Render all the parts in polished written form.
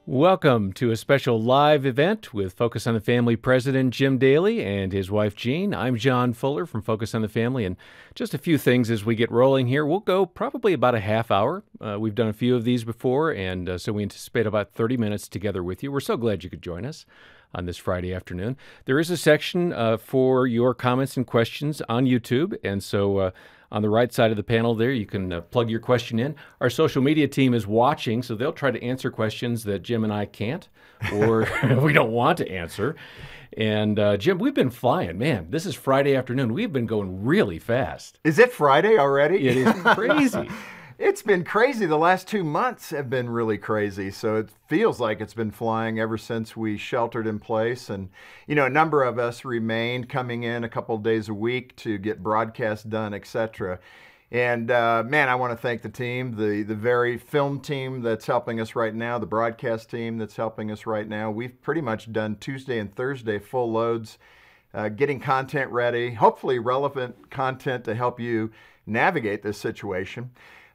Welcome to a special live event with Focus on the Family President Jim Daly and his wife Jean. I'm John Fuller from Focus on the Family, and just a few things as we get rolling here. We'll go probably about a half hour. We've done a few of these before, and so we anticipate about 30 minutes together with you. We're so glad you could join us on this Friday afternoon. There is a section for your comments and questions on YouTube, and so on the right side of the panel there, you can plug your question in. Our social media team is watching, so they'll try to answer questions that Jim and I can't or we don't want to answer. And Jim, we've been flying. Man, this is Friday afternoon. We've been going really fast. Is it Friday already? It is crazy. It's been crazy. The last 2 months have been really crazy. So it feels like it's been flying ever since we sheltered in place. And, you know, a number of us remained coming in a couple of days a week to get broadcasts done, etc. And, man, I want to thank the team, the very film team that's helping us right now, the broadcast team that's helping us right now. We've pretty much done Tuesday and Thursday full loads, getting content ready, hopefully relevant content to help you navigate this situation.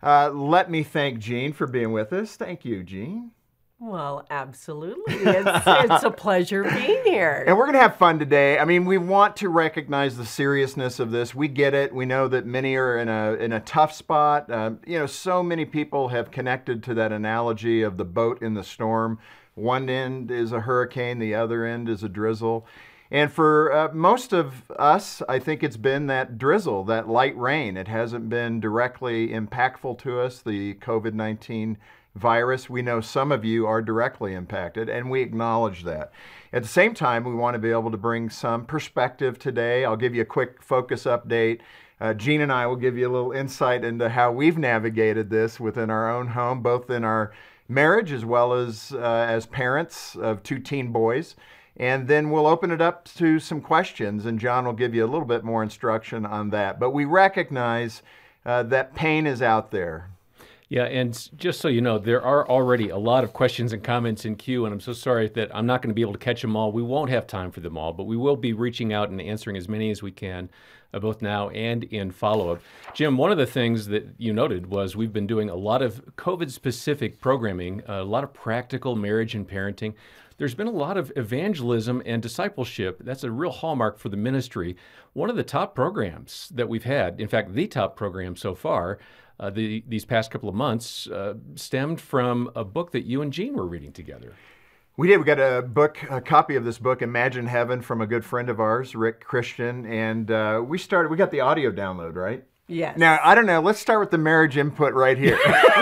Let me thank Jean for being with us. Thank you, Jean. Well, absolutely. It's a pleasure being here. And we're going to have fun today. I mean, we want to recognize the seriousness of this. We get it. We know that many are in a tough spot. You know, so many people have connected to that analogy of the boat in the storm. One end is a hurricane, the other end is a drizzle. And for most of us, I think it's been that drizzle, that light rain. It hasn't been directly impactful to us, the COVID-19 virus. We know some of you are directly impacted, and we acknowledge that. At the same time, we want to be able to bring some perspective today. I'll give you a quick focus update. Jean and I will give you a little insight into how we've navigated this within our own home, both in our marriage as well as parents of 2 teen boys. And then we'll open it up to some questions, and John will give you a little bit more instruction on that. But we recognize that pain is out there. Yeah, and just so you know, there are already a lot of questions and comments in queue, and I'm so sorry that I'm not going to be able to catch them all. We won't have time for them all, but we will be reaching out and answering as many as we can, both now and in follow-up. Jim, one of the things that you noted was we've been doing a lot of COVID-specific programming, a lot of practical marriage and parenting. There's been a lot of evangelism and discipleship. That's a real hallmark for the ministry. One of the top programs that we've had, in fact, the top program so far, these past couple of months, stemmed from a book that you and Jean were reading together. We did. We got a copy of this book, Imagine Heaven, from a good friend of ours, Rick Christian, and we got the audio download, right? Yes. Now, I don't know. Let's start with the marriage input right here.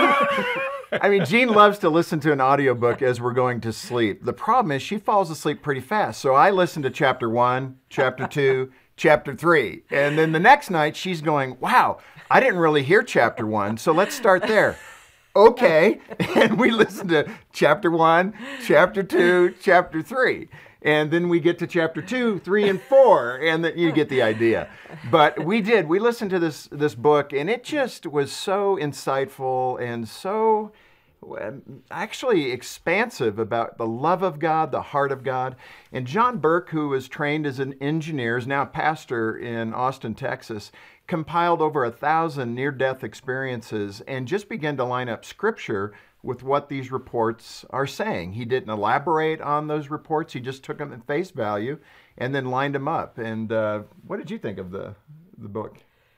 I mean, Jean loves to listen to an audiobook as we're going to sleep. The problem is she falls asleep pretty fast. So I listen to chapter 1, chapter 2, chapter 3. And then the next night she's going, wow, I didn't really hear chapter 1. So let's start there. Okay. And we listen to chapter 1, chapter 2, chapter 3. And then we get to chapter 2, 3, and 4, and then you get the idea. But we did. We listened to this book, and it just was so insightful and so actually expansive about the love of God, the heart of God. And John Burke, who was trained as an engineer, is now a pastor in Austin, Texas, compiled over 1,000 near-death experiences and just began to line up scripture with what these reports are saying. He didn't elaborate on those reports. He just took them at face value and then lined them up. And what did you think of the book?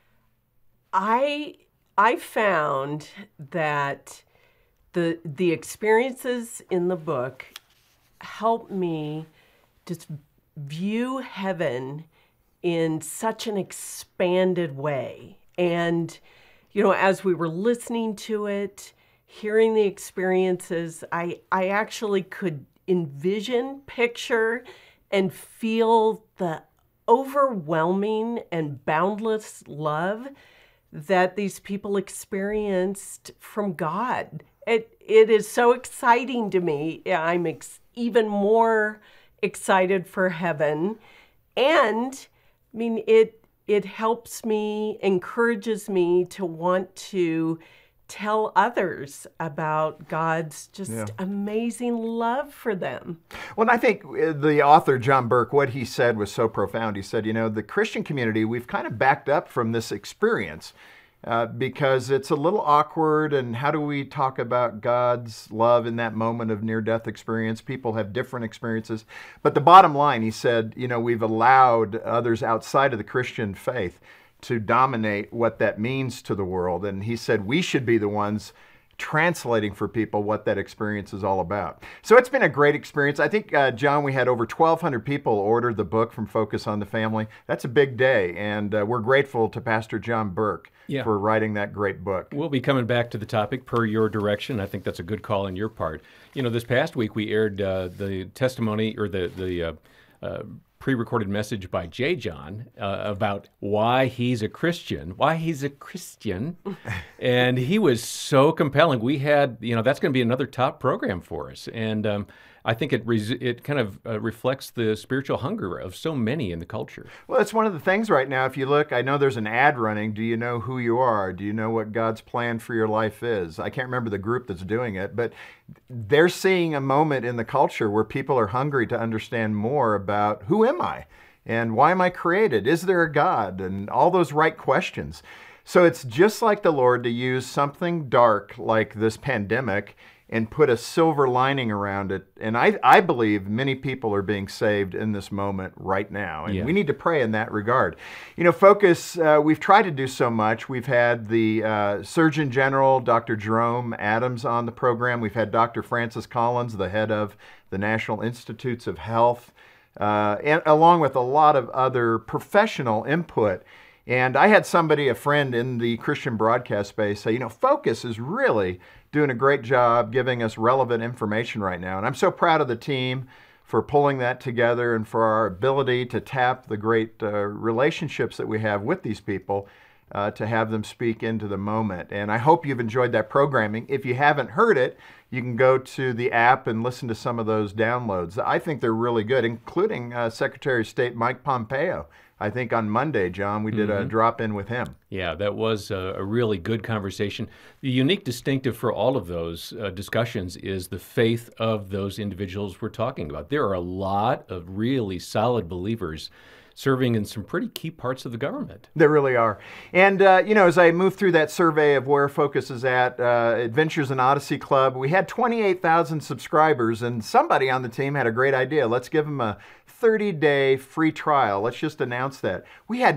I found that the experiences in the book helped me just view heaven in such an expanded way. And, you know, as we were listening to it, hearing the experiences, I actually could envision, picture, and feel the overwhelming and boundless love that these people experienced from God. It is so exciting to me. I'm even more excited for heaven. And, I mean, it helps me, encourages me to want to tell others about God's just amazing love for them. Well, I think the author, John Burke, what he said was so profound. He said, you know, the Christian community, we've kind of backed up from this experience because it's a little awkward. And how do we talk about God's love in that moment of near-death experience? People have different experiences. But the bottom line, he said, we've allowed others outside of the Christian faith to dominate what that means to the world. And he said we should be the ones translating for people what that experience is all about. So it's been a great experience. I think, John, we had over 1,200 people order the book from Focus on the Family. That's a big day, and we're grateful to Pastor John Burke for writing that great book. We'll be coming back to the topic per your direction. I think that's a good call on your part. This past week we aired the testimony or the pre-recorded message by J. John about why he's a Christian, and he was so compelling. We had, that's going to be another top program for us, and I think it kind of reflects the spiritual hunger of so many in the culture. Well, it's one of the things right now. If you look, I know there's an ad running. Do you know who you are? Do you know what God's plan for your life is? I can't remember the group that's doing it, but they're seeing a moment in the culture where people are hungry to understand more about who am I and why am I created? Is there a God? And all those right questions. So it's just like the Lord to use something dark like this pandemic and put a silver lining around it. And I believe many people are being saved in this moment right now. And we need to pray in that regard. Focus, we've tried to do so much. We've had the Surgeon General, Dr. Jerome Adams, on the program. We've had Dr. Francis Collins, the head of the National Institutes of Health, and along with a lot of other professional input. And I had a friend in the Christian broadcast space say, Focus is really doing a great job giving us relevant information right now. And I'm so proud of the team for pulling that together and for our ability to tap the great relationships that we have with these people to have them speak into the moment. And I hope you've enjoyed that programming. If you haven't heard it, you can go to the app and listen to some of those downloads. I think they're really good, including Secretary of State Mike Pompeo. I think on Monday, John, we did a drop-in with him. Yeah, that was a really good conversation. The unique distinctive for all of those discussions is the faith of those individuals we're talking about. There are a lot of really solid believers serving in some pretty key parts of the government. There really are. And, as I move through that survey of where Focus is at, Adventures in Odyssey Club, we had 28,000 subscribers, and somebody on the team had a great idea. Let's give them a 30-day free trial. Let's just announce that. We had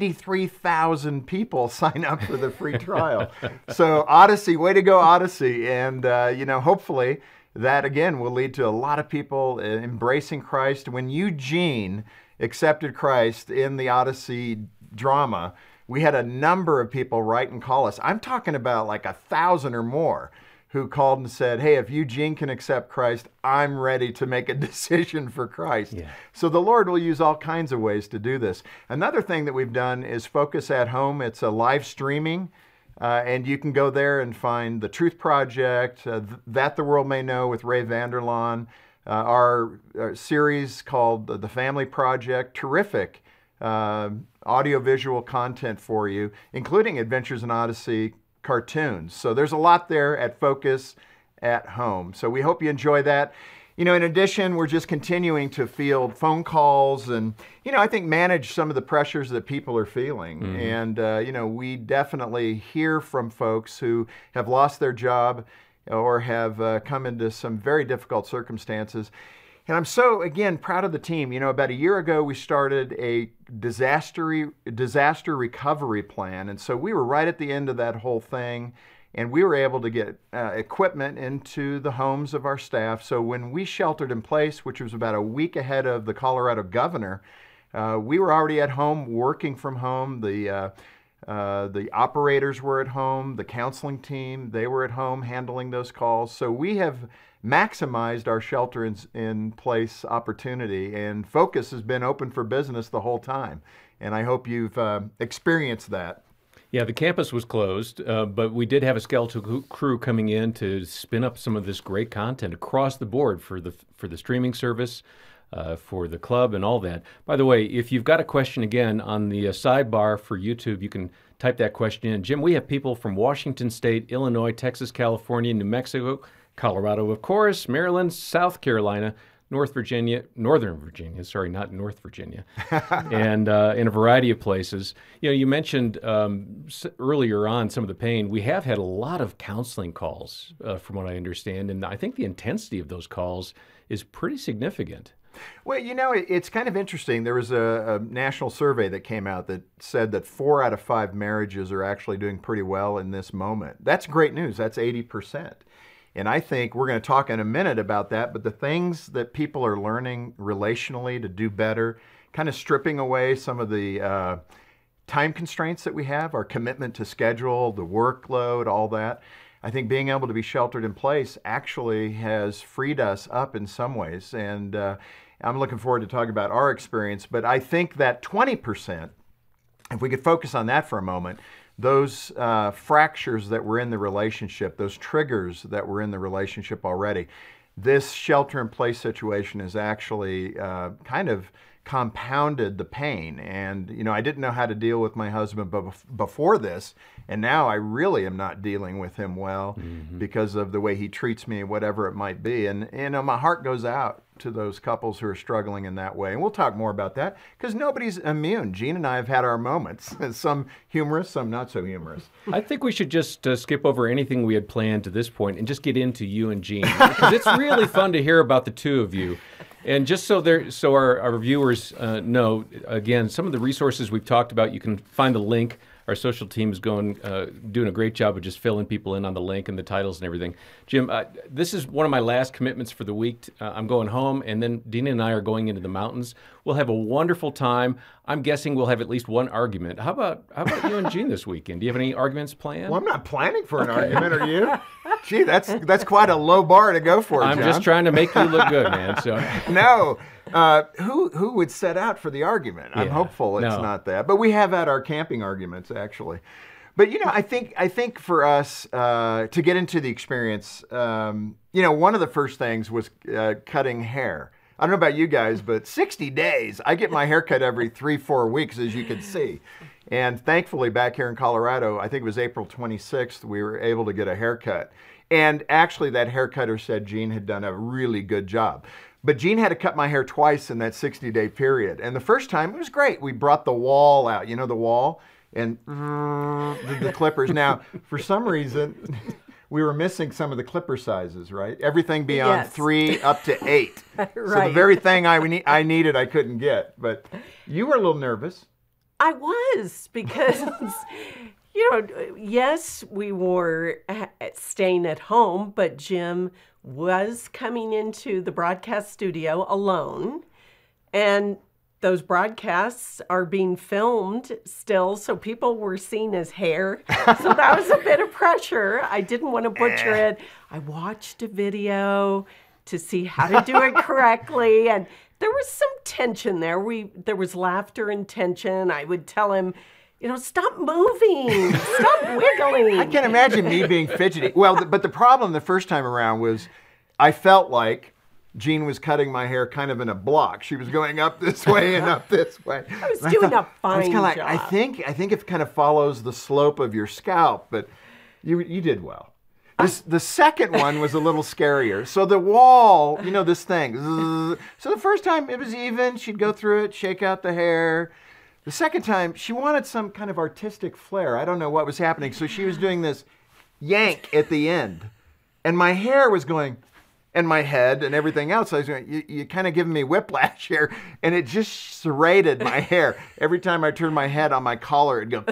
93,000 people sign up for the free trial. So Odyssey, way to go, Odyssey. And, hopefully that, again, will lead to a lot of people embracing Christ. When Eugene accepted Christ in the Odyssey drama, we had a number of people write and call us. I'm talking about like 1,000 or more who called and said, hey, if Eugene can accept Christ, I'm ready to make a decision for Christ. Yeah. So the Lord will use all kinds of ways to do this. Another thing that we've done is Focus at Home. It's a live streaming, and you can go there and find The Truth Project, That the World May Know with Ray Vanderlaan, our series called The Family Project, terrific audiovisual content for you, including Adventures in Odyssey cartoons. So there's a lot there at Focus at Home. So we hope you enjoy that. In addition, we're just continuing to field phone calls and, I think manage some of the pressures that people are feeling. Mm-hmm. And, we definitely hear from folks who have lost their job or have come into some very difficult circumstances. And I'm so, again, proud of the team. About a year ago, we started a disaster recovery plan. And so we were right at the end of that whole thing. And we were able to get equipment into the homes of our staff. So when we sheltered in place, which was about a week ahead of the Colorado governor, we were already at home, working from home. The operators were at home. The counseling team, they were at home handling those calls. So we have maximized our shelter-in-place opportunity, and Focus has been open for business the whole time. And I hope you've experienced that. Yeah, the campus was closed, but we did have a skeleton crew coming in to spin up some of this great content across the board for the streaming service, for the club and all that. By the way, if you've got a question, again, on the sidebar for YouTube, you can type that question in. Jim, we have people from Washington State, Illinois, Texas, California, New Mexico, Colorado, of course, Maryland, South Carolina, Northern Virginia, sorry, not North Virginia, and in a variety of places. You mentioned earlier on some of the pain. We have had a lot of counseling calls, from what I understand, and I think the intensity of those calls is pretty significant. Well, it's kind of interesting. There was a national survey that came out that said that 4 out of 5 marriages are actually doing pretty well in this moment. That's great news. That's 80%. And I think we're going to talk in a minute about that, but the things that people are learning relationally to do better, kind of stripping away some of the time constraints that we have, our commitment to schedule, the workload, all that. I think being able to be sheltered in place actually has freed us up in some ways. And I'm looking forward to talking about our experience. But I think that 20%, if we could focus on that for a moment, those fractures that were in the relationship, those triggers that were in the relationship already, this shelter-in-place situation has actually kind of compounded the pain. And, I didn't know how to deal with my husband before this, and now I really am not dealing with him well because of the way he treats me, whatever it might be. And, my heart goes out to those couples who are struggling in that way. And we'll talk more about that because nobody's immune. Jean and I have had our moments, some humorous, some not so humorous. I think we should just skip over anything we had planned to this point and just get into you and Jean, because it's really fun to hear about the two of you. And just so our viewers know, again, some of the resources we've talked about, you can find the link. Our social team is doing a great job of just filling people in on the link and the titles and everything. Jim, this is one of my last commitments for the week. I'm going home, and then Dina and I are going into the mountains. We'll have a wonderful time. I'm guessing we'll have at least one argument. How about you and Jean this weekend? Do you have any arguments planned? Well, I'm not planning for an argument, are you? Gee, that's quite a low bar to go for, I'm John. just trying to make you look good, man. So No. Who would set out for the argument? I'm hopeful it's not that. But we have had our camping arguments, actually. But, I think for us to get into the experience, one of the first things was cutting hair. I don't know about you guys, but 60 days. I get my hair cut every 3-4 weeks, as you can see. And thankfully, back here in Colorado, I think it was April 26th, we were able to get a haircut. And actually, that haircutter said Jean had done a really good job. But Jean had to cut my hair twice in that 60-day period. And the first time, it was great. We brought the wall out, the wall, and did the clippers. Now, for some reason, we were missing some of the clipper sizes, right? Everything beyond 3 up to 8. Right. So the very thing I needed, I couldn't get. But you were a little nervous. I was, because, yes, we were staying at home, but Jim was coming into the broadcast studio alone, and those broadcasts are being filmed still, so people were seeing his hair. So that was a bit of pressure. I didn't want to butcher it. I watched a video to see how to do it correctly, and there was some tension there. There was laughter and tension. I would tell him, stop moving, stop wiggling. I can't imagine me being fidgety. Well, but the problem the first time around was I felt like Jean was cutting my hair kind of in a block. She was going up this way and up this way. I was doing a fine job. I think it kind of follows the slope of your scalp, but you did well. The second one was a little scarier. So the wall, this thing. So the first time it was even. She'd go through it, shake out the hair. The second time, she wanted some kind of artistic flair. I don't know what was happening. So she was doing this yank at the end. And my hair was going, and my head and everything else. I was going, you kind of giving me whiplash here. And it just serrated my hair. Every time I turned my head on my collar, it'd go.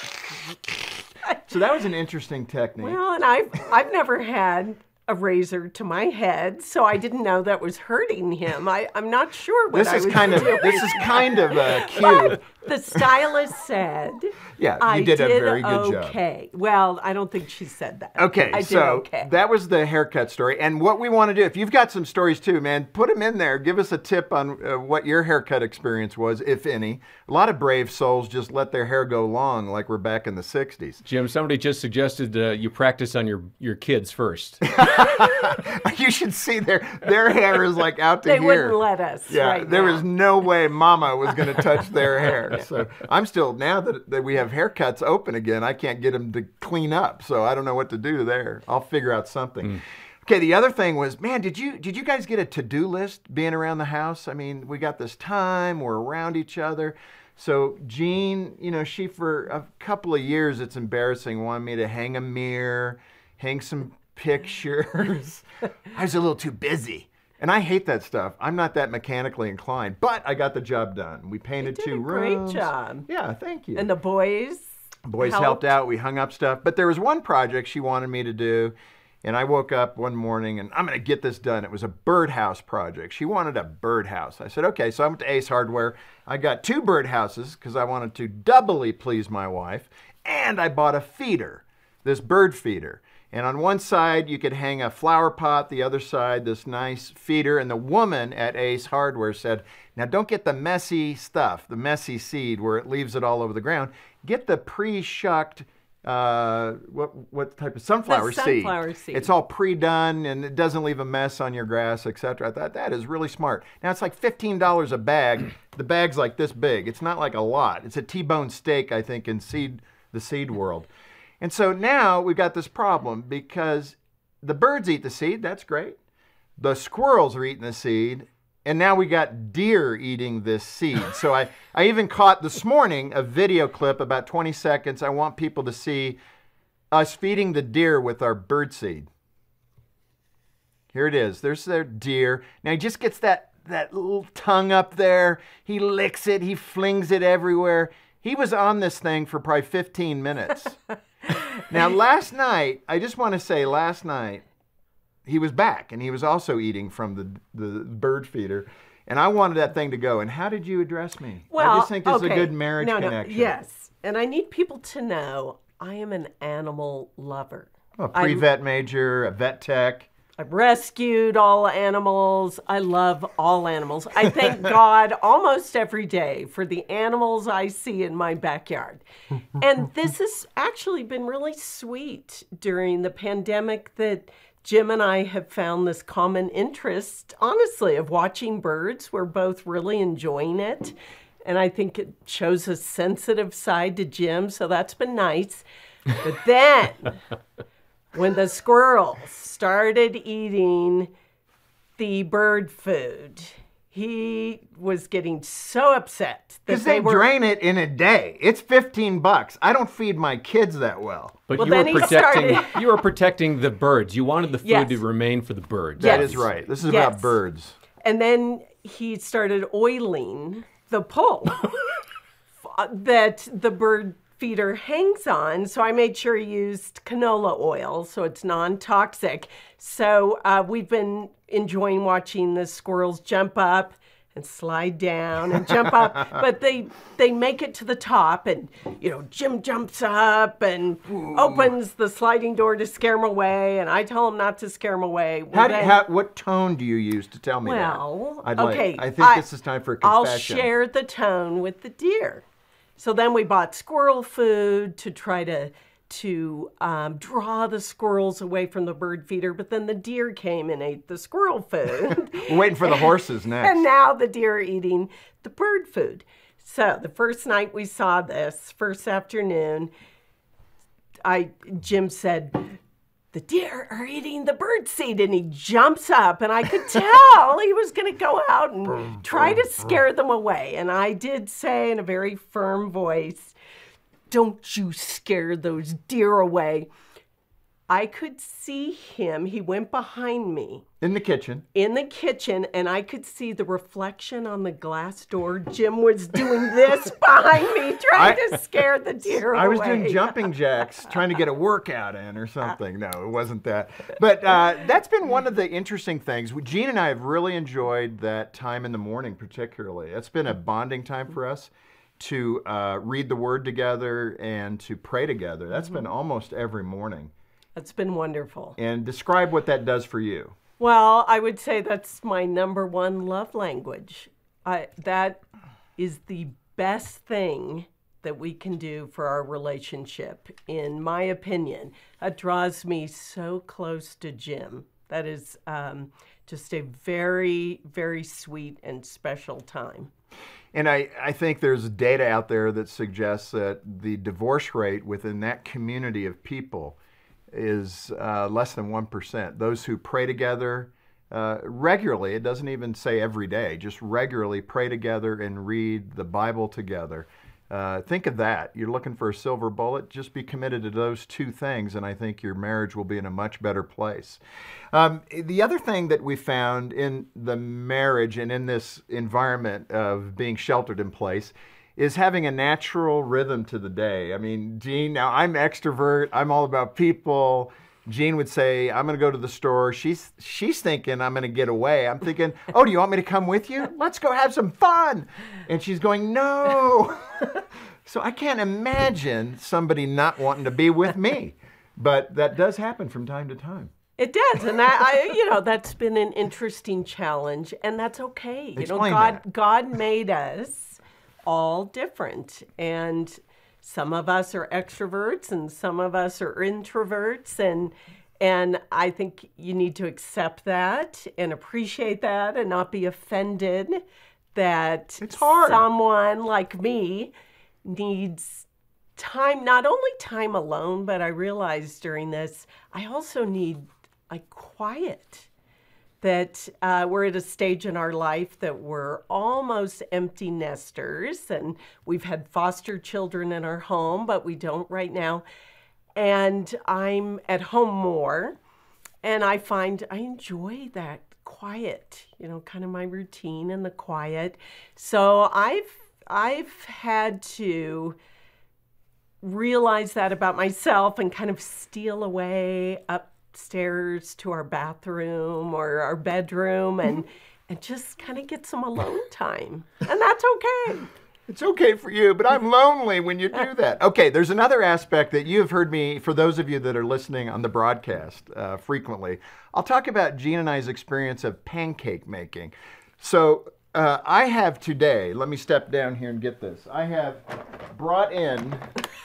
So that was an interesting technique. Well, and I've never had a razor to my head, so I didn't know that was hurting him. I'm not sure what I was doing. This is kind of a cue. The stylist said, yeah, you did a very good job. Okay. Well, I don't think she said that. Okay, I did so okay. That was the haircut story. And what we want to do, if you've got some stories too, man, put them in there. Give us a tip on what your haircut experience was, if any. A lot of brave souls just let their hair go long like we're back in the 60s. Jim, somebody just suggested you practice on your kids first. You should see their hair is like out to they here. They wouldn't let us. Yeah, right there now. was no way Mama was going to touch their hair. So I'm still, now that we have haircuts open again, I can't get them to clean up. So I don't know what to do there. I'll figure out something. Okay, the other thing was, man, did you guys get a to-do list being around the house? I mean, we got this time, we're around each other. So Jean, she for a couple of years, it's embarrassing, wanted me to hang a mirror, hang some pictures. I was a little too busy. And I hate that stuff. I'm not that mechanically inclined, but I got the job done. We painted 2 rooms. Great job. Yeah, thank you. And the boys helped out. We hung up stuff. But there was one project she wanted me to do. And I woke up one morning and I'm going to get this done. It was a birdhouse project. She wanted a birdhouse. I said, okay. So I went to Ace Hardware. I got 2 birdhouses because I wanted to doubly please my wife. And I bought a feeder, this bird feeder. And on one side, you could hang a flower pot. The other side, this nice feeder. And the woman at Ace Hardware said, now don't get the messy stuff, the messy seed where it leaves it all over the ground. Get the pre-shucked what type of sunflower seed? It's all pre-done and it doesn't leave a mess on your grass, etc. I thought that is really smart. Now it's like $15 a bag. The bag's like this big. It's not like a lot. It's a T-bone steak, I think, in the seed world. And so now we've got this problem because the birds eat the seed. That's great. The squirrels are eating the seed. And now we got deer eating this seed. So I even caught this morning a video clip, about 20 seconds. I want people to see us feeding the deer with our bird seed. Here it is. There's their deer. Now he just gets that little tongue up there. He licks it. He flings it everywhere. He was on this thing for probably 15 minutes. Now last night, I just want to say last night, he was back, and he was also eating from the bird feeder. And I wanted that thing to go. And how did you address me? Well, I just think this is a good marriage connection. Yes. And I need people to know I am an animal lover. A pre-vet major, a vet tech. I've rescued all animals. I love all animals. I thank God almost every day for the animals I see in my backyard. And this has actually been really sweet during the pandemic that Jim and I have found this common interest, honestly, of watching birds. We're both really enjoying it. And I think it shows a sensitive side to Jim, so that's been nice. But then, when the squirrels started eating the bird food, he was getting so upset. Because they drain it in a day. It's $15. I don't feed my kids that well. But well, you were protecting the birds. You wanted the food to remain for the birds. That is right. This is about birds. And then he started oiling the pole that the bird feeder hangs on. So I made sure he used canola oil so it's non-toxic. So we've been enjoying watching the squirrels jump up and slide down and jump up, but they make it to the top, and Jim jumps up and opens the sliding door to scare him away, and I tell him not to scare him away. What tone do you use to tell me that? Well, I think this is time for a confession. I'll share the tone with the deer. So then we bought squirrel food to try to draw the squirrels away from the bird feeder, but then the deer came and ate the squirrel food. We're waiting for the horses next. And now the deer are eating the bird food. So the first night we saw this, first afternoon, Jim said, the deer are eating the bird seed, and he jumps up, and I could tell he was going to go out and try to scare them away. And I did say in a very firm voice, don't you scare those deer away. I could see him. He went behind me. In the kitchen, and I could see the reflection on the glass door. Jim was doing this behind me, trying to scare the deer away. I was doing jumping jacks, trying to get a workout in or something. No, it wasn't that. But that's been one of the interesting things. Jean and I have really enjoyed that time in the morning particularly. It's been a bonding time for us to read the Word together and to pray together. That's been almost every morning. That's been wonderful. And describe what that does for you. Well, I would say that's my number one love language. That is the best thing that we can do for our relationship, in my opinion. It draws me so close to Jim. That is just a very, very sweet and special time. And I think there's data out there that suggests that the divorce rate within that community of people is less than 1%. Those who pray together regularly, it doesn't even say every day, just regularly pray together and read the Bible together. Think of that. You're looking for a silver bullet, just be committed to those two things, and I think your marriage will be in a much better place. The other thing that we found in the marriage and in this environment of being sheltered in place is having a natural rhythm to the day. I mean, Jean, now I'm extrovert, I'm all about people. Jean would say, I'm going to go to the store. She's thinking I'm going to get away. I'm thinking, oh, do you want me to come with you? Let's go have some fun. And she's going, no. So I can't imagine somebody not wanting to be with me. But that does happen from time to time. It does, and I that's been an interesting challenge, and that's okay. God made us all different, and some of us are extroverts, and some of us are introverts, and I think you need to accept that and appreciate that, and not be offended that it's hard. Someone like me needs time, not only time alone, but I realized during this, I also need quiet. That we're at a stage in our life that we're almost empty nesters, and we've had foster children in our home, but we don't right now. And I'm at home more, and I find I enjoy that quiet, kind of my routine and the quiet. So I've had to realize that about myself and kind of steal away upstairs to our bathroom or our bedroom and just kind of get some alone time. And that's okay. It's okay for you, but I'm lonely when you do that. Okay, there's another aspect that you have heard me, for those of you that are listening on the broadcast frequently, I'll talk about Jean and I's experience of pancake making. So I have today, let me step down here and get this. I have brought in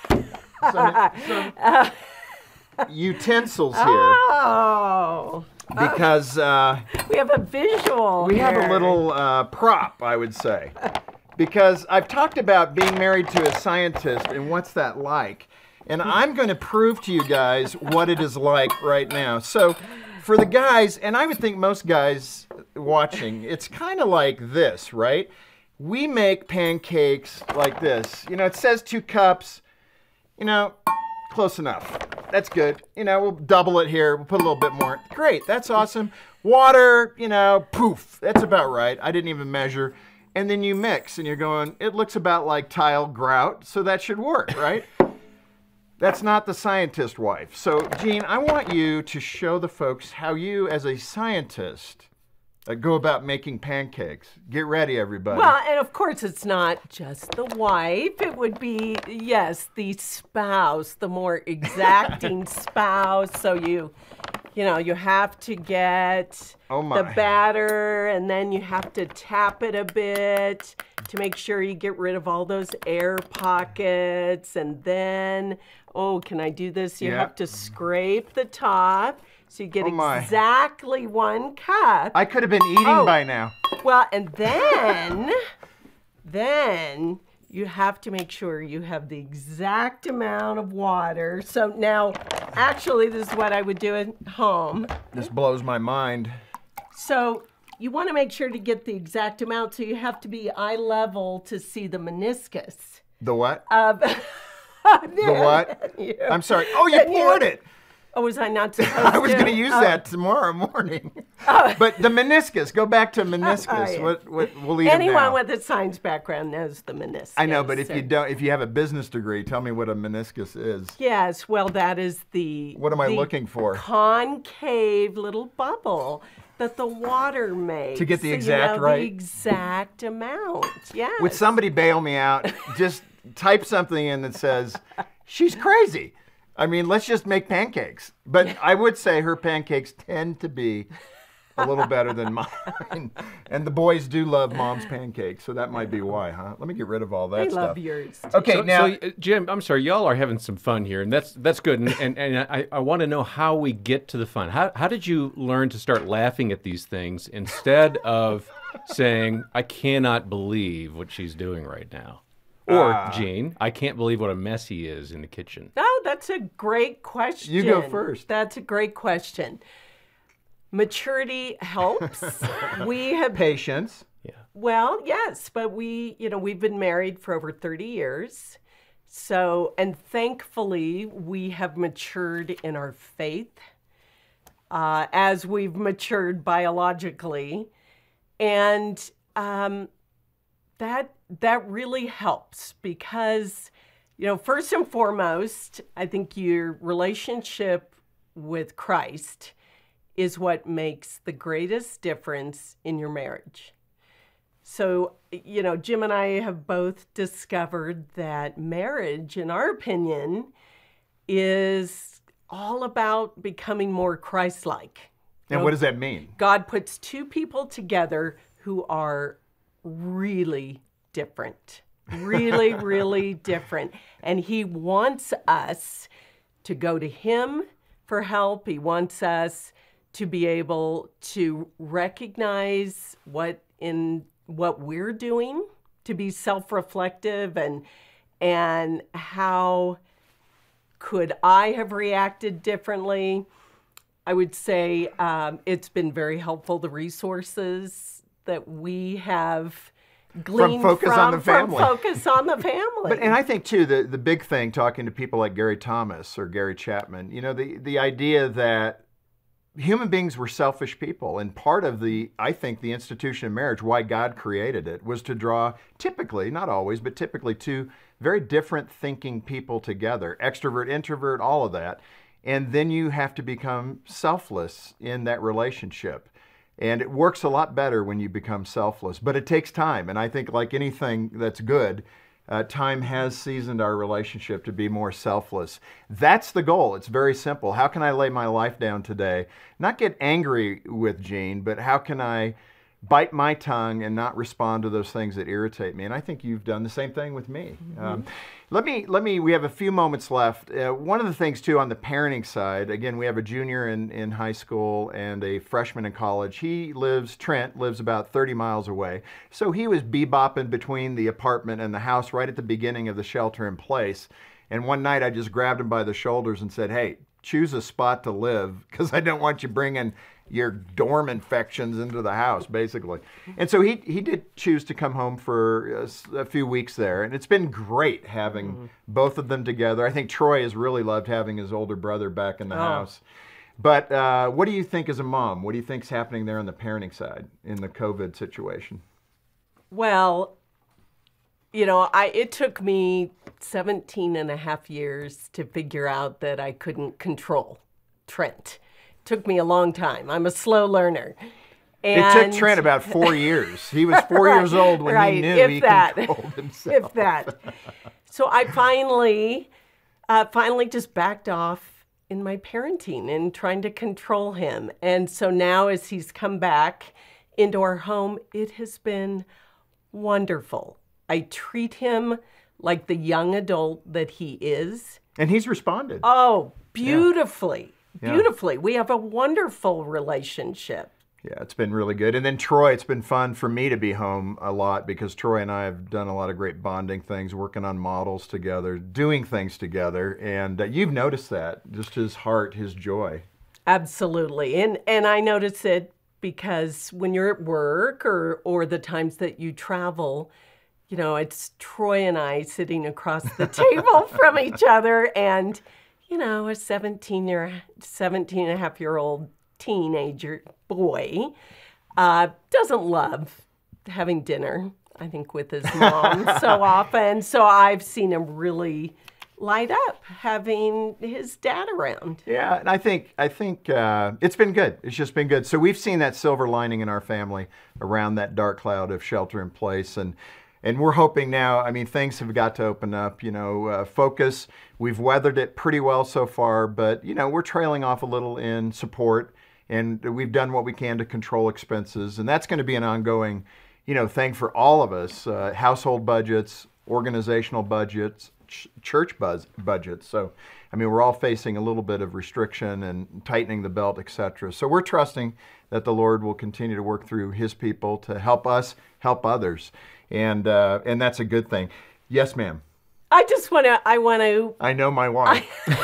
some utensils here. Oh. Because we have a visual. We have a little prop, I would say. Because I've talked about being married to a scientist and what's that like. And I'm going to prove to you guys what it is like right now. So for the guys, and I would think most guys watching, it's kind of like this, right? We make pancakes like this. It says 2 cups. Close enough. That's good. We'll double it here. We'll put a little bit more. Great. That's awesome. Water, poof. That's about right. I didn't even measure. And then you mix, and you're going, it looks about like tile grout, so that should work, right? That's not the scientist wife. So, Jean, I want you to show the folks how you, as a scientist, go about making pancakes. Get ready, everybody. Well, and of course, it's not just the wife. It would be, yes, the spouse, the more exacting spouse. So you have to get the batter, and then you have to tap it a bit to make sure you get rid of all those air pockets. And then, can I do this? You have to scrape the top. So you get exactly 1 cup. I could have been eating by now. Well, and then you have to make sure you have the exact amount of water. So now, actually, this is what I would do at home. This blows my mind. So you want to make sure to get the exact amount, so you have to be eye level to see the meniscus. The what? The what? I'm sorry. Oh, you poured it. Oh, was I not supposed to? I was going to use that tomorrow morning. But the meniscus, go back to meniscus. Yeah. What we'll leave it now. Anyone with a science background knows the meniscus. I know, but if you have a business degree, tell me what a meniscus is. Yes, well, that is the... What am I looking for? Concave little bubble that the water makes. To get the exact right? The exact amount, yes. Would somebody bail me out? Just type something in that says, she's crazy. I mean, let's just make pancakes. But I would say her pancakes tend to be a little better than mine. And the boys do love Mom's pancakes, so that might be why, huh? Let me get rid of all that stuff. They love yours. Okay, now... So, Jim, I'm sorry, y'all are having some fun here, and that's good. And I want to know how we get to the fun. How did you learn to start laughing at these things instead of saying, I cannot believe what she's doing right now? Or, Jean, I can't believe what a mess he is in the kitchen. Oh, that's a great question. You go first. That's a great question. Maturity helps. We have Patience. Well, yes, but we've been married for over 30 years. So, and thankfully, we have matured in our faith as we've matured biologically. And that really helps because, first and foremost, I think your relationship with Christ is what makes the greatest difference in your marriage. So, Jim and I have both discovered that marriage, in our opinion, is all about becoming more Christ-like. And what does that mean? God puts two people together who are really different, really, really different. And he wants us to go to him for help. He wants us to be able to recognize what we're doing, to be self-reflective, and how could I have reacted differently. I would say it's been very helpful, the resources that we have gleaned from Focus on the Family. From Focus on the Family. And I think, too, the big thing, talking to people like Gary Thomas or Gary Chapman, the idea that human beings were selfish people, and part of I think the institution of marriage, why God created it, was to draw typically, not always, but typically two very different thinking people together, extrovert, introvert, all of that. And then you have to become selfless in that relationship. And it works a lot better when you become selfless, but it takes time. And I think like anything that's good, time has seasoned our relationship to be more selfless. That's the goal. It's very simple. How can I lay my life down today? Not get angry with Jean, but how can I bite my tongue and not respond to those things that irritate me? And I think you've done the same thing with me. Mm-hmm. We have a few moments left. One of the things too on the parenting side, again, we have a junior in high school and a freshman in college. Trent lives about 30 miles away. So he was bebopping between the apartment and the house right at the beginning of the shelter in place. And one night I just grabbed him by the shoulders and said, hey, choose a spot to live because I don't want you bringing your dorm infections into the house, basically. And so he did choose to come home for a few weeks there. And it's been great having both of them together. I think Troy has really loved having his older brother back in the house. But what do you think as a mom? What do you think's happening there on the parenting side in the COVID situation? Well, it took me 17 and a half years to figure out that I couldn't control Trent. Took me a long time. I'm a slow learner. And it took Trent about 4 years. He was 4 years old when he knew he controlled himself. If that. So I finally just backed off in my parenting and trying to control him. And so now as he's come back into our home, it has been wonderful. I treat him like the young adult that he is. And he's responded. Oh, beautifully. Yeah. Beautifully. We have a wonderful relationship. Yeah, it's been really good. And then Troy, it's been fun for me to be home a lot because Troy and I have done a lot of great bonding things, working on models together, doing things together. And you've noticed that, just his heart, his joy. Absolutely. And I notice it because when you're at work or the times that you travel, it's Troy and I sitting across the table from each other, and a 17 and a half year old teenager boy doesn't love having dinner, I think, with his mom so often. So I've seen him really light up having his dad around. Yeah, and I think it's been good. It's just been good. So we've seen that silver lining in our family around that dark cloud of shelter in place, and we're hoping now, things have got to open up, Focus, we've weathered it pretty well so far, but, we're trailing off a little in support, and we've done what we can to control expenses, and that's going to be an ongoing, thing for all of us, household budgets, organizational budgets, church budgets. So, we're all facing a little bit of restriction and tightening the belt, etc. So we're trusting that the Lord will continue to work through his people to help us help others. And that's a good thing. Yes, ma'am. I just want to, I know my wife.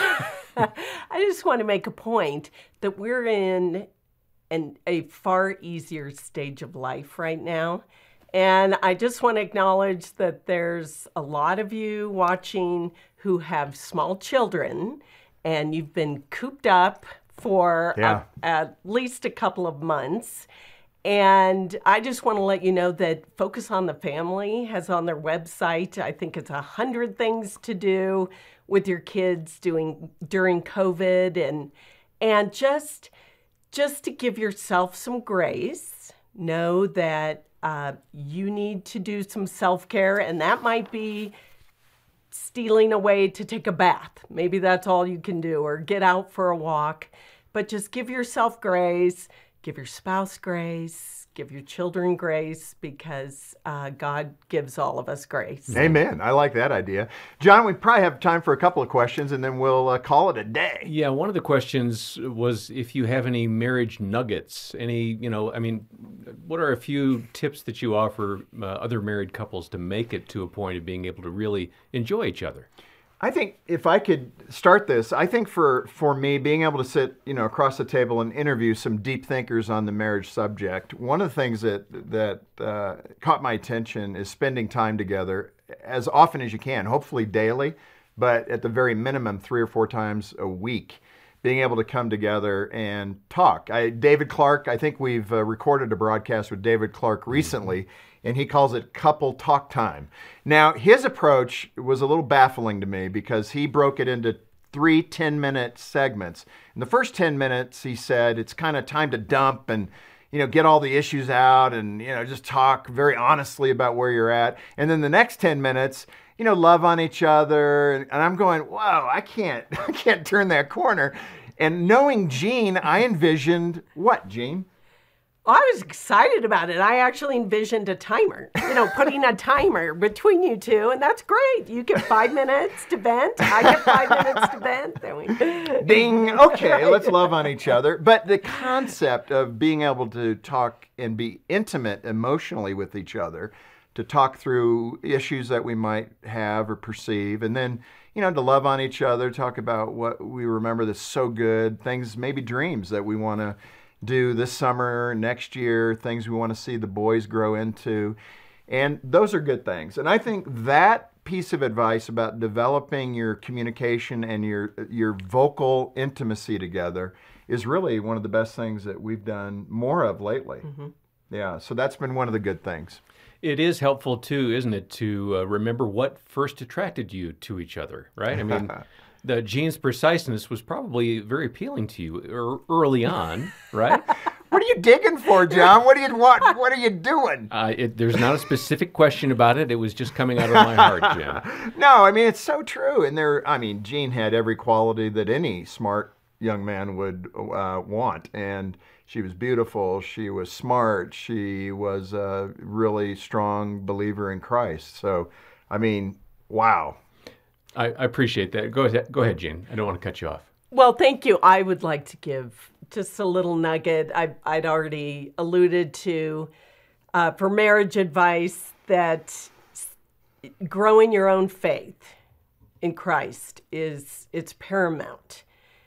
I just want to make a point that we're in a far easier stage of life right now. And I just want to acknowledge that there's a lot of you watching who have small children, and you've been cooped up for at least a couple of months. And I just want to let you know that Focus on the Family has on their website, I think it's 100 things to do with your kids during COVID, and just to give yourself some grace. Know that you need to do some self-care, and that might be stealing away to take a bath. Maybe that's all you can do, or get out for a walk. But just give yourself grace, give your spouse grace, give your children grace, because God gives all of us grace. Amen. I like that idea. John, we probably have time for a couple of questions, and then we'll call it a day. Yeah, one of the questions was if you have any marriage nuggets, what are a few tips that you offer other married couples to make it to a point of being able to really enjoy each other? I think if I could start this, I think for me, being able to sit, across the table and interview some deep thinkers on the marriage subject, one of the things that caught my attention is spending time together as often as you can, hopefully daily, but at the very minimum 3 or 4 times a week, being able to come together and talk. David Clark, I think we've recorded a broadcast with David Clark recently, and he calls it couple talk time. Now, his approach was a little baffling to me because he broke it into 3 10-minute segments. In the first 10 minutes, he said it's kind of time to dump and get all the issues out and just talk very honestly about where you're at. And then the next 10 minutes, love on each other. And I'm going, whoa, I can't turn that corner. And knowing Jean, I envisioned what, Jean? Well, I was excited about it. I actually envisioned a timer, putting a timer between you two, and that's great. You get 5 minutes to vent. I get 5 minutes to vent. Then we... Ding. Okay, let's love on each other. But the concept of being able to talk and be intimate emotionally with each other, to talk through issues that we might have or perceive, and then, to love on each other, talk about what we remember that's so good, things, maybe dreams that we want to do this summer, next year, things we want to see the boys grow into. And those are good things. And I think that piece of advice about developing your communication and your vocal intimacy together is really one of the best things that we've done more of lately. Mm-hmm. Yeah, so that's been one of the good things. It is helpful, too, isn't it, to remember what first attracted you to each other, right? I mean, the Jean's preciseness was probably very appealing to you early on, right? What are you digging for, John? What do you want? What are you doing? There's not a specific question about it. It was just coming out of my heart, Jim. No, I mean, it's so true. And Jean had every quality that any smart young man would want. And she was beautiful. She was smart. She was a really strong believer in Christ. So, wow. I appreciate that. Go ahead, Jean. I don't want to cut you off. Well, thank you. I would like to give just a little nugget. I'd already alluded to for marriage advice that growing your own faith in Christ it's paramount,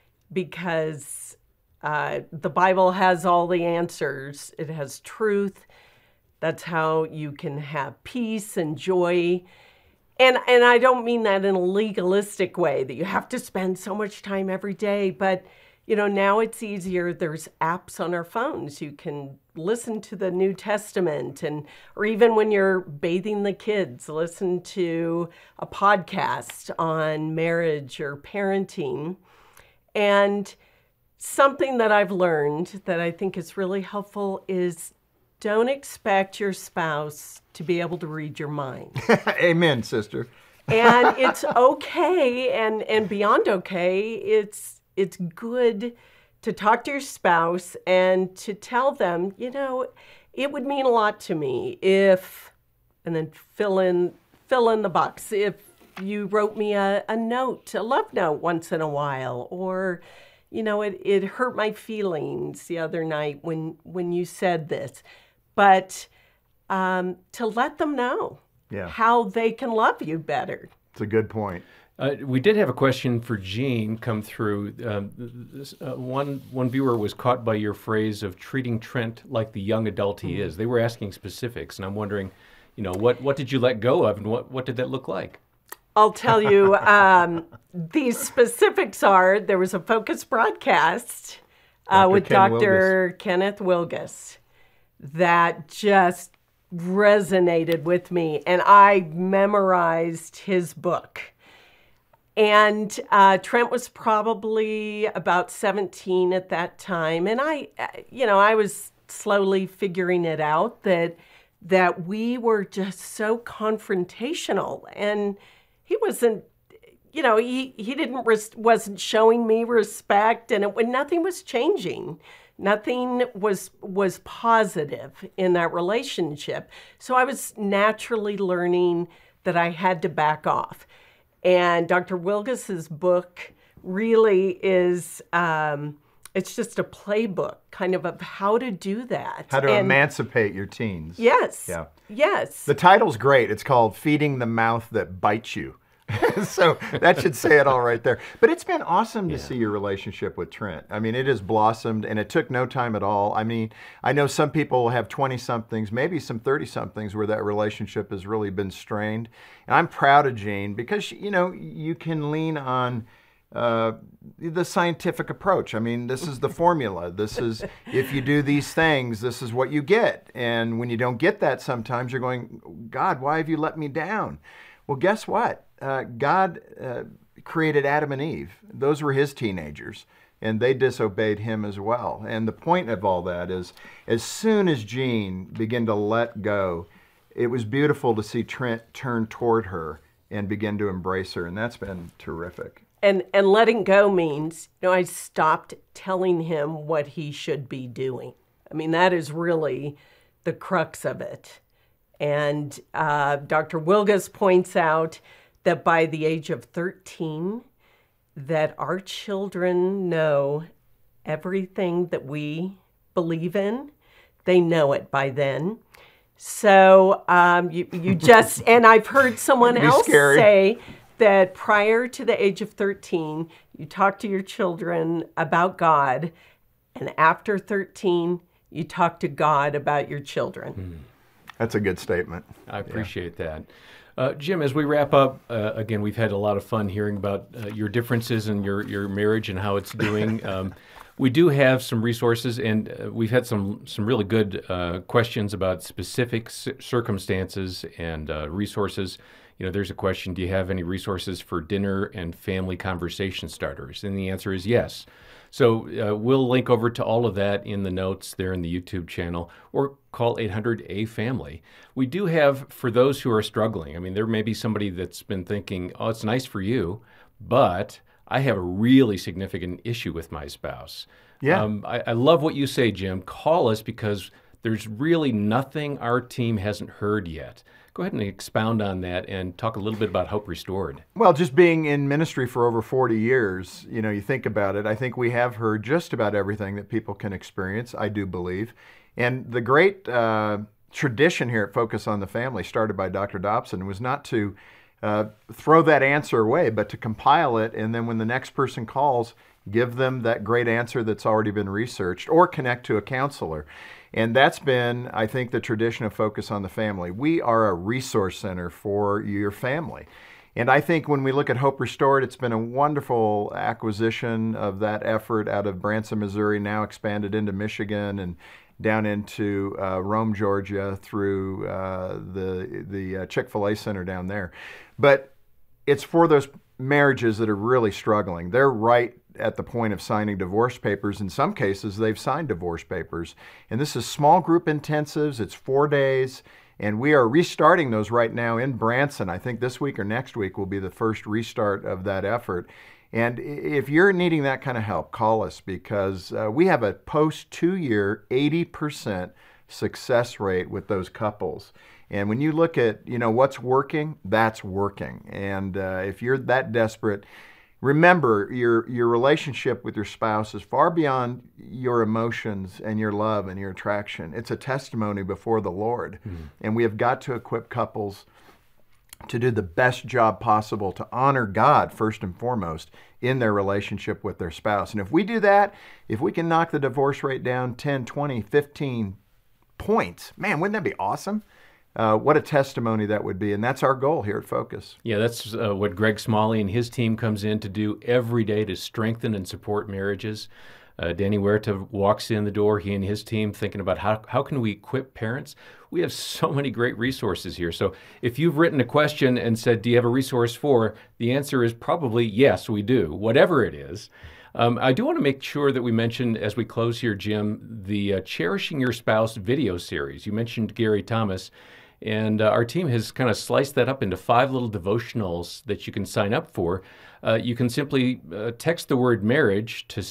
because the Bible has all the answers. It has truth. That's how you can have peace and joy. And I don't mean that in a legalistic way, that you have to spend so much time every day. But, now it's easier. There's apps on our phones. You can listen to the New Testament, or even when you're bathing the kids, listen to a podcast on marriage or parenting. And something that I've learned that I think is really helpful is don't expect your spouse to be able to read your mind. Amen, sister. And it's okay, and beyond okay, it's good to talk to your spouse and to tell them, it would mean a lot to me if, and then fill in the box, if you wrote me a note, a love note once in a while, or, it hurt my feelings the other night when you said this. But to let them know Yeah. how they can love you better. It's a good point. We did have a question for Jean come through. One viewer was caught by your phrase of treating Trent like the young adult he is. They were asking specifics, and I'm wondering, what did you let go of, and what did that look like? I'll tell you, these specifics are, there was a Focus broadcast with Dr. Kenneth Wilgus that just resonated with me, and I memorized his book. And Trent was probably about 17 at that time, and I was slowly figuring it out that we were just so confrontational, and he wasn't, wasn't showing me respect, and nothing was changing. Nothing was positive in that relationship. So I was naturally learning that I had to back off. And Dr. Wilgus's book really is, it's just a playbook kind of how to do that. How to emancipate your teens. Yes. Yeah. Yes. The title's great. It's called Feeding the Mouth That Bites You. So that should say it all right there. But it's been awesome to see your relationship with Trent. I mean, it has blossomed, and it took no time at all. I mean, I know some people have 20-somethings, maybe some 30-somethings where that relationship has really been strained. And I'm proud of Jean because, you can lean on the scientific approach. I mean, this is the formula. This is, if you do these things, this is what you get. And when you don't get that, sometimes you're going, God, why have you let me down? Well, guess what? God created Adam and Eve. Those were his teenagers, and they disobeyed him as well. And the point of all that is, as soon as Jean began to let go, it was beautiful to see Trent turn toward her and begin to embrace her, and that's been terrific. And letting go means, I stopped telling him what he should be doing. I mean, that is really the crux of it. And Dr. Wilgus points out that by the age of 13, that our children know everything that we believe in. They know it by then. So you just, and I've heard someone else say that prior to the age of 13, you talk to your children about God, and after 13, you talk to God about your children. That's a good statement. I appreciate that. Jim, as we wrap up, again, we've had a lot of fun hearing about your differences in your marriage and how it's doing. We do have some resources, and we've had some really good questions about specific circumstances and resources. There's a question, do you have any resources for dinner and family conversation starters? And the answer is yes. So we'll link over to all of that in the notes there in the YouTube channel, or call 800-A-FAMILY. We do have, for those who are struggling, I mean, there may be somebody that's been thinking, oh, it's nice for you, but I have a really significant issue with my spouse. Yeah. I love what you say, Jim. Call us because there's really nothing our team hasn't heard yet. Go ahead and expound on that and talk a little bit about Hope Restored. Well, just being in ministry for over 40 years, you think about it, I think we have heard just about everything that people can experience, I do believe. And the great tradition here at Focus on the Family, started by Dr. Dobson, was not to throw that answer away, but to compile it, and then when the next person calls, give them that great answer that's already been researched, or connect to a counselor. And that's been, I think, the tradition of Focus on the Family. We are a resource center for your family. And I think when we look at Hope Restored, it's been a wonderful acquisition of that effort out of Branson, Missouri, now expanded into Michigan and down into Rome, Georgia, through the Chick-fil-A center down there. But it's for those marriages that are really struggling. They're right at the point of signing divorce papers. In some cases, they've signed divorce papers. And this is small group intensives. It's 4 days. And we are restarting those right now in Branson. I think this week or next week will be the first restart of that effort. And if you're needing that kind of help, call us, because we have a post-2-year 80% success rate with those couples. And when you look at, what's working, that's working. And if you're that desperate, remember, your relationship with your spouse is far beyond your emotions and your love and your attraction. It's a testimony before the Lord. And we have got to equip couples to do the best job possible to honor God first and foremost in their relationship with their spouse. And if we do that, if we can knock the divorce rate down 10, 20, 15 points, man, wouldn't that be awesome? What a testimony that would be. And that's our goal here at Focus. Yeah, that's what Greg Smalley and his team comes in to do every day to strengthen and support marriages. Danny Huerta walks in the door, he and his team, thinking about how can we equip parents. We have so many great resources here. So if you've written a question and said, do you have a resource for? The answer is probably yes, we do, whatever it is. I do want to make sure that we mention, as we close here, Jim, the Cherishing Your Spouse video series. You mentioned Gary Thomas, and our team has kind of sliced that up into 5 little devotionals that you can sign up for. You can simply text the word marriage to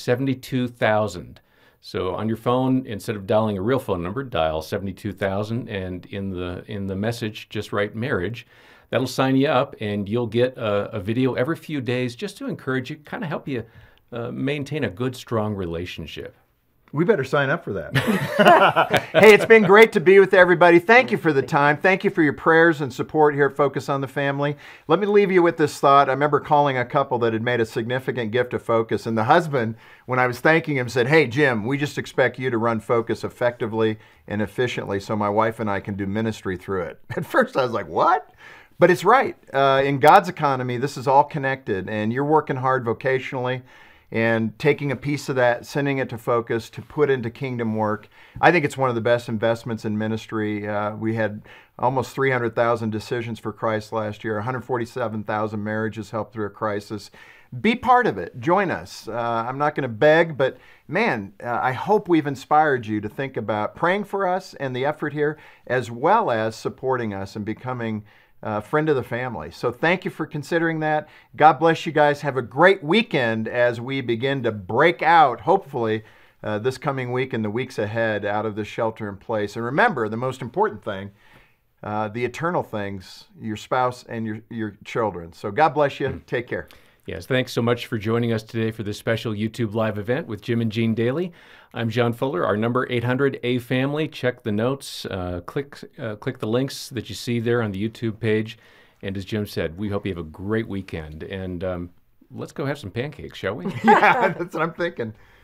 72,000. So on your phone, instead of dialing a real phone number, dial 72,000, and in the message, just write marriage. That'll sign you up, and you'll get a video every few days just to encourage you, kind of help you maintain a good, strong relationship. We better sign up for that. Hey, it's been great to be with everybody. Thank you for the time. Thank you for your prayers and support here at Focus on the Family. Let me leave you with this thought. I remember calling a couple that had made a significant gift to Focus, and the husband, when I was thanking him, said, "Hey, Jim, we just expect you to run Focus effectively and efficiently so my wife and I can do ministry through it." At first, I was like, what? But it's right. In God's economy, this is all connected, and you're working hard vocationally and taking a piece of that, sending it to Focus to put into kingdom work. I think it's one of the best investments in ministry. We had almost 300,000 decisions for Christ last year, 147,000 marriages helped through a crisis. Be part of it. Join us. I'm not going to beg, but man, I hope we've inspired you to think about praying for us and the effort here, as well as supporting us and becoming friend of the family. So thank you for considering that. God bless you guys. Have a great weekend as we begin to break out, hopefully, this coming week and the weeks ahead out of this shelter in place. And remember, the most important thing, the eternal things, your spouse and your children. So God bless you. Take care. Yes, thanks so much for joining us today for this special YouTube Live event with Jim and Jean Daly. I'm John Fuller. Our number 800-A-FAMILY. Check the notes. Click the links that you see there on the YouTube page. And as Jim said, we hope you have a great weekend. And let's go have some pancakes, shall we? Yeah, that's what I'm thinking.